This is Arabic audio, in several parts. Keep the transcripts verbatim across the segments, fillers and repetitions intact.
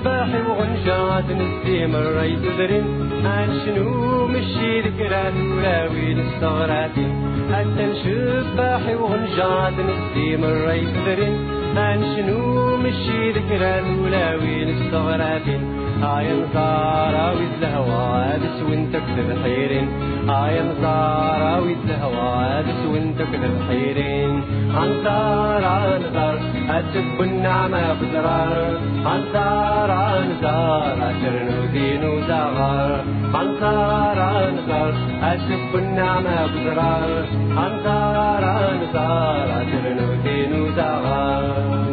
شباحي وغنجات نسيم الريس درين هنشنو مشي ذكرات ولاوي نستغراتين حتى شباحي وغنجات نسيم الريس درين هنشنو مشي ذكرات ولاوي نستغراتين هاي نزاراوي الهوا دس وانت كتب حيرين هاي نزاراوي الهوا دس وانت كتب حيرين انزار انزار اتب النعمة بزرار انزار انزار اترنو دينو زغار انزار انزار اتب النعمة بزرار انزار انزار اترنو دينو زغار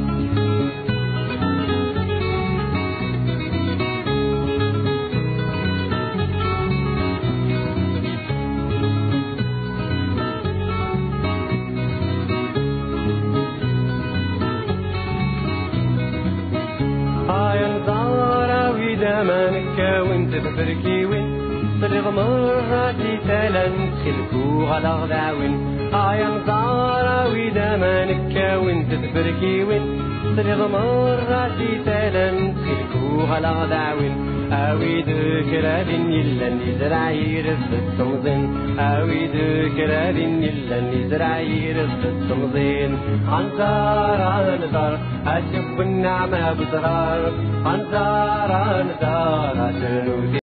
مانك وانت تفركي وين صرغ مراتي تلان تخلكو على غداوين هاي مزارة ويدا مانك وانت تفركي وين صرغ مراتي تلان تخلكو على غداوين اوي ذكرى دين يلا نزرع يرف التمضين اوي ذكرى دين يلا نزرع يرف التمضين انزار انزار اشوف النعمة بزرار انزار انزار اشنو